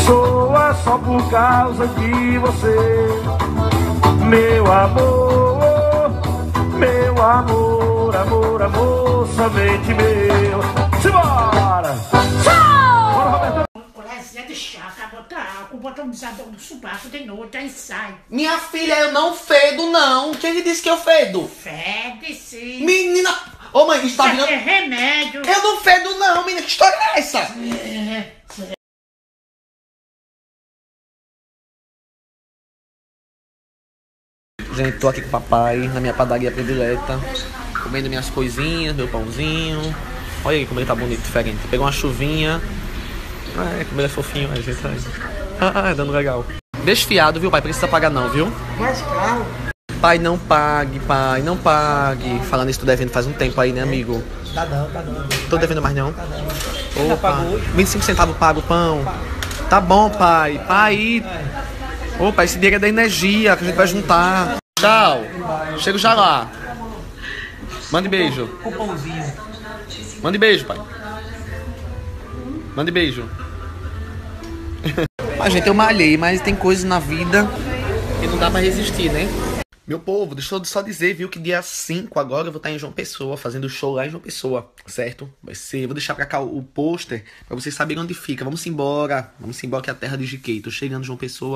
pessoa só por causa de você. Meu amor, amor, amor, somente meu. Simbora! Bora, Roberto! Colezinha de chá, botar álcool, botar um desabão no subaco de noite, aí sai. Minha filha, eu não fedo, não. Quem disse que eu fedo? Fede sim. Menina... Ô, mãe, isso tá Isso aqui virando... é remédio. Eu não fedo, não, menina. Que história é essa? Gente, tô aqui com o papai, na minha padaria predileta, comendo minhas coisinhas, meu pãozinho. Olha aí como ele tá bonito, diferente. Pegou uma chuvinha. Como ele é fofinho, a gente é dando legal. Desfiado, viu, pai? Precisa pagar não, viu? Mais caro. Pai, não pague, pai, não pague. Falando isso, tô devendo faz um tempo aí, né, amigo? Tá não. Tô devendo mais não? Tá não. Opa, 25 centavos pago o pão. Tá bom, pai. Pai. Opa, esse dinheiro é da energia que a gente vai juntar. Tchau. Chego já lá. Mande beijo. Cupomzinho. Mande beijo, pai. Mande beijo. Mas, gente, eu malhei, mas tem coisas na vida que não dá pra resistir, né? Meu povo, deixa eu só dizer, viu, que dia 5 agora eu vou estar em João Pessoa, fazendo show lá em João Pessoa, certo? Vai ser, vou deixar pra cá o pôster, pra vocês saberem onde fica. Vamos embora que é a terra de GK. Tô chegando em João Pessoa.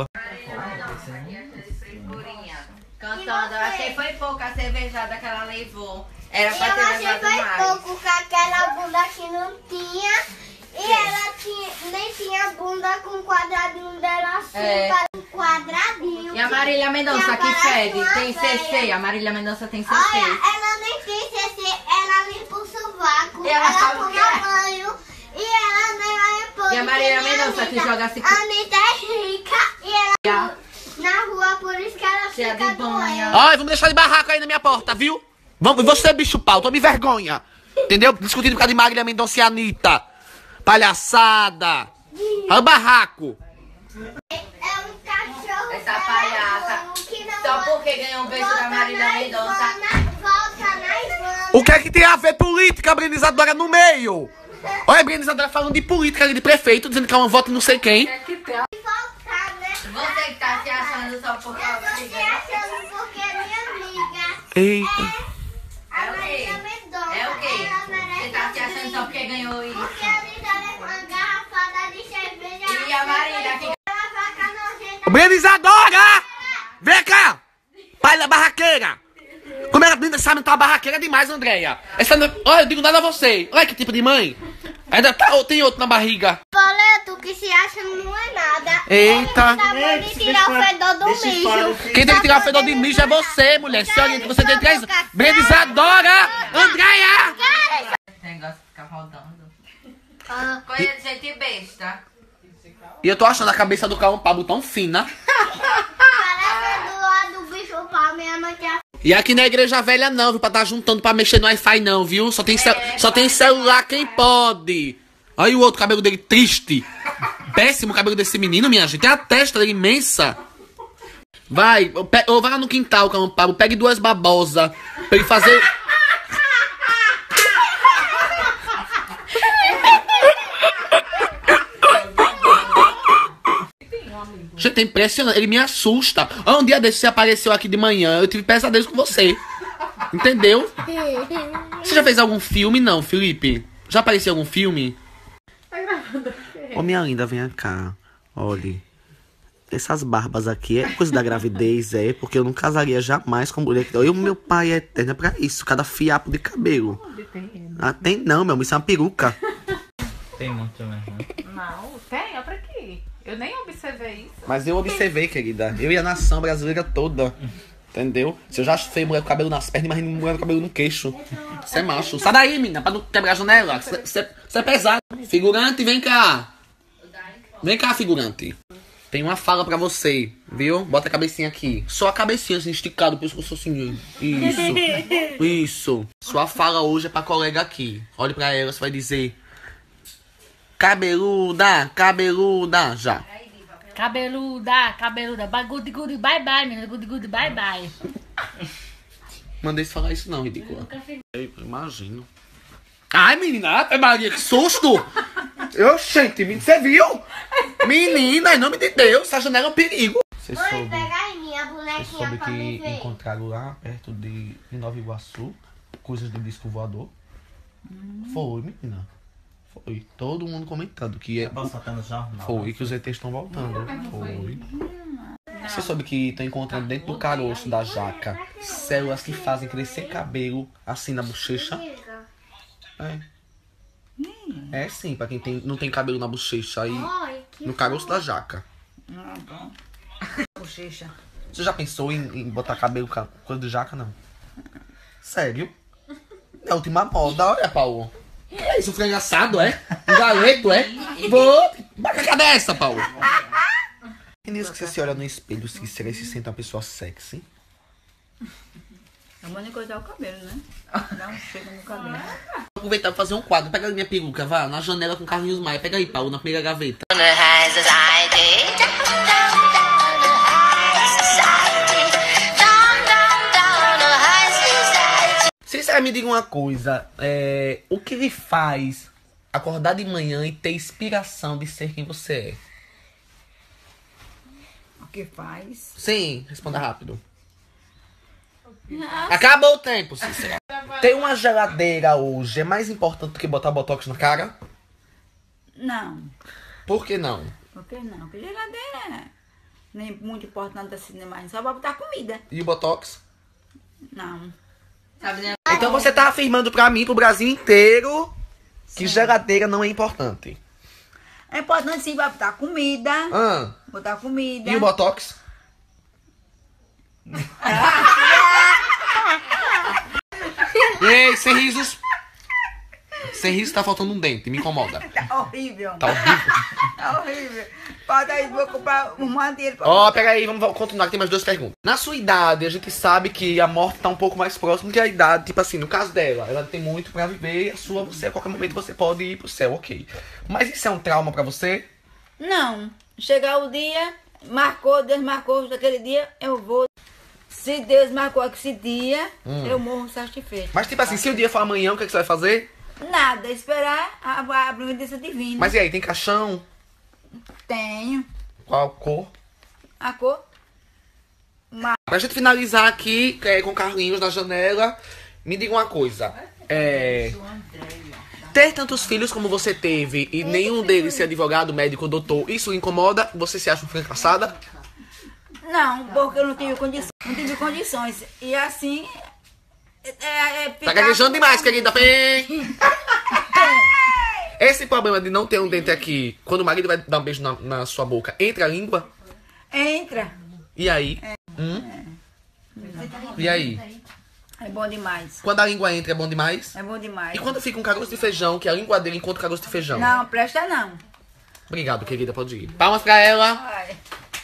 Cantando, eu achei foi pouco a cervejada que ela levou. Era pra ter levado mais. Eu achei foi pouco com aquela bunda que não tinha. E ela nem tinha bunda com o quadradinho dela assim, para um quadradinho. E a Marília Mendonça que fede, tem CC. A Marília Mendonça tem CC. Olha, ela nem tem CC, ela limpa o sovaco, E ela ela sabe o toma que é. banho. E ela nem vai pôr. E a Marília Mendonça que joga assim. A Anitta é rica e ela na rua, por isso que ela Cheia fica de banho. doente. Ai, vamos deixar de barraco aí na minha porta, viu? Vamos, você, bicho pau, tome vergonha. Entendeu? Discutindo por causa de Marília Mendonça e Anitta. Palhaçada. Olha o barraco. É um cachorro. Essa palhaça. Que não Só porque ganhou um beijo da Marília Mendonça. Volta na Ivana. O que é que tem a ver política, a Brenizadora no meio? Olha a Brenizadora falando de política ali, de prefeito, dizendo que é um voto de não sei quem. Voltar, né? Você que tá se achando só por causa Eu tô de se achando porque é minha amiga. Eita. A É o quê? Marília Mendonça. É o quê? Ela Você merece tá se achando só porque ganhou isso. porque a Anitta leva uma garrafada de cerveja. E a Marília que... Ela vaca nojenta. Brenizadora! Vem cá! Pai da barraqueira! Como ela sabe, tá uma barraqueira demais, Andréia. Essa não... Olha, eu digo nada a você. Olha que tipo de mãe. Ainda tem outro na barriga. Boleto que se acha não é nada. Eita. Tá bom de tirar o fedor do mijo. Quem tem que tirar o fedor de mijo é você, mulher. Se orienta, você tem 3 anos. Brenizadora! Andréia! Esse negócio fica rodando. Coisa de gente besta. E eu tô achando a cabeça do Caão Pablo tão fina. Parece do lado do bicho pra minha mãe que é. E aqui na igreja velha não, viu? Pra tá juntando pra mexer no Wi-Fi não, viu? Só tem celular quem pode. Olha o outro cabelo dele triste. Péssimo o cabelo desse menino, minha gente. Tem a testa dele imensa. Vai lá no quintal, Caão Pablo. Pegue 2 babosas pra ele fazer... Gente, é impressionante. Ele me assusta. Um dia desse você apareceu aqui de manhã. Eu tive pesadelos com você. Entendeu? Você já fez algum filme? Não, Felipe. Já apareceu em algum filme? Ô, minha linda, vem cá. Olhe. Essas barbas aqui é coisa da gravidez, é? Porque eu não casaria jamais com mulher que... Eu, meu pai é eterno, é pra isso. Cada fiapo de cabelo. Ah, tem não, meu. Isso é uma peruca. Tem muito mesmo, né? Não, tem, é pra quê? Eu nem observei isso. Mas eu observei, querida. Eu e a nação brasileira toda. Entendeu? Se eu já achei mulher com cabelo nas pernas, imagina mulher com cabelo no queixo. Você é macho. Sai daí, menina, pra não quebrar a janela. Você é pesado. Figurante, vem cá. Vem cá, figurante. Tem uma fala pra você, viu? Bota a cabecinha aqui. Só a cabecinha assim, esticada, o pescoço assim. Isso. Isso. Sua fala hoje é pra colega aqui. Olhe pra ela, você vai dizer... Cabeluda, cabeluda, já. Cabeluda, cabeluda. Good, good, bye, bye, menina. Good, good, bye, bye. Mandei você falar isso não, ridícula. Eu imagino. Ai, menina, Maria, que susto! Oxente, você viu? Menina, em nome de Deus, essa janela é um perigo. Você Mãe, pega aí minha Você bonequinha soube pra me que ver. encontraram lá perto de Nova Iguaçu coisas do disco voador? Foi, menina. Foi. Todo mundo comentando que é. Posso botar no jornal? Foi, que os ETs estão voltando. Foi. Você soube que estão encontrando dentro do caroço da jaca células que fazem crescer cabelo assim na bochecha? É. É sim, pra quem não tem cabelo na bochecha aí. No caroço da jaca. Bochecha. Você já pensou em botar cabelo com coisa de jaca, não? Sério? É a última moda, olha, Paulo. É isso, frango assado, é? Um galeto, é? Vou. Cadê essa, Paulo? E nisso que você se olha no espelho, se você se sente uma pessoa sexy? É bom de cortar o cabelo, né? Dá um cheiro no cabelo. Vou aproveitar pra fazer um quadro. Pega aí minha peruca, vá, na janela com Carlinhos Maia. Pega aí, Paulo, na primeira gaveta. Sincera, me diga uma coisa. O que lhe faz acordar de manhã e ter inspiração de ser quem você é? O que faz? Sim, responda rápido. Acabou o tempo, Cícera. Ter uma geladeira hoje é mais importante do que botar botox na cara? Não. Por que não? Por que não? Porque geladeira nem muito importante assim demais. Só pra botar comida. E o botox? Não. Então você tá afirmando pra mim, pro Brasil inteiro, que geladeira não é importante. É importante sim pra botar comida. Ah, Botar comida. e o botox? Ei, sem risos. Sem risos tá faltando um dente, me incomoda. Tá horrível. Tá horrível. Tá horrível. Pode aí, vou comprar um manteiro pra Ó, pega aí, vamos continuar, que tem mais duas perguntas. Na sua idade, a gente sabe que a morte tá um pouco mais próxima que a idade. Tipo assim, no caso dela, ela tem muito pra viver, a sua, você, a qualquer momento você pode ir pro céu, ok. Mas isso é um trauma pra você? Não. Chegar o dia, marcou, Deus marcou daquele dia, eu vou. Se Deus marcou esse dia, eu morro satisfeito. Mas tipo assim, se o dia for amanhã, o que, é que você vai fazer? Nada, esperar a providência divina. Mas e aí, tem caixão? Tenho. Qual cor? A cor? Pra gente finalizar aqui, com o Carlinhos na janela, me diga uma coisa. Ter tantos filhos como você teve e nenhum deles ser advogado, médico, doutor, isso lhe incomoda? Você se acha uma fracassada? Não, porque eu não tive condições. Não tive condições. E assim. Tá gaguejando demais, querida. Esse problema de não ter um dente aqui, quando o marido vai dar um beijo na sua boca, entra a língua? Entra. E aí? E aí? É bom demais. Quando a língua entra, é bom demais? É bom demais. E quando fica um caroço de feijão, que a língua dele encontra o caroço de feijão? Não, presta não. Obrigado, querida, pode ir. Palmas pra ela. Vai.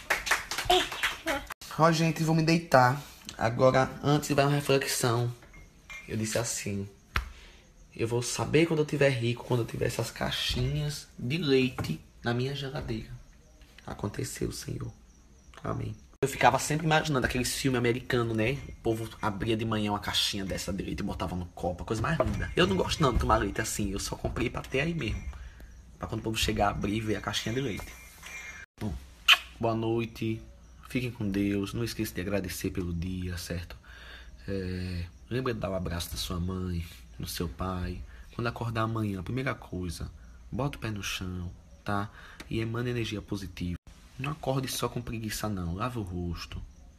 Ó, gente, vou me deitar. Agora, antes vai uma reflexão. Eu disse assim: eu vou saber quando eu tiver rico, quando eu tiver essas caixinhas de leite na minha geladeira. Aconteceu, Senhor. Amém. Eu ficava sempre imaginando aqueles filmes americanos, né? O povo abria de manhã uma caixinha dessa de leite e botava no copo, a coisa mais linda. Eu não gosto não de tomar leite assim, eu só comprei pra ter aí mesmo. Pra quando o povo chegar, abrir e ver a caixinha de leite. Bom, boa noite. Fiquem com Deus. Não esqueça de agradecer pelo dia, certo? Lembra de dar um abraço da sua mãe, no seu pai. Quando acordar amanhã, a primeira coisa, bota o pé no chão, tá? E emana energia positiva. Não acorde só com preguiça, não. Lave o rosto.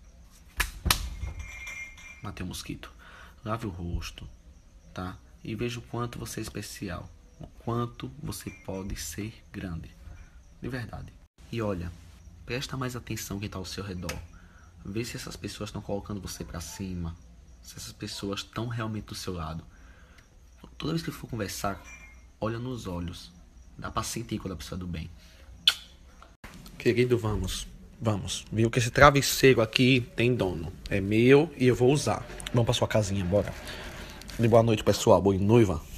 Matei um mosquito. Lave o rosto, tá? E veja o quanto você é especial. O quanto você pode ser grande. De verdade. E olha, presta mais atenção quem tá ao seu redor. Vê se essas pessoas estão colocando você pra cima. Se essas pessoas estão realmente do seu lado. Toda vez que for conversar, olha nos olhos. Dá pra sentir quando a pessoa é do bem. Querido, vamos. Viu que esse travesseiro aqui tem dono. É meu e eu vou usar. Vamos pra sua casinha, bora. E boa noite, pessoal. Boa noiva.